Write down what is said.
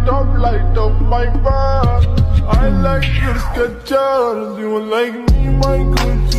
top light of my bar. I like your Skechers, you like me, my Gucci.